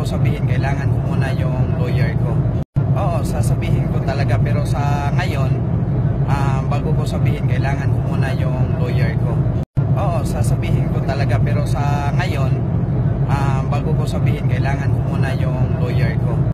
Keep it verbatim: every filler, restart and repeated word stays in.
sabihin, kailangan ko muna yung lawyer ko. Oo, sasabihin ko talaga, pero sa ngayon, uh, bago ko sabihin, kailangan ko muna yung lawyer ko. Oo, sasabihin ko talaga, pero sa ngayon, uh, bago ko sabihin, kailangan ko muna yung lawyer ko.